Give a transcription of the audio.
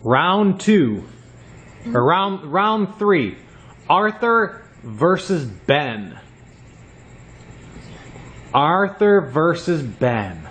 Round 2. Or round 3. Arthur versus Ben. Arthur versus Ben.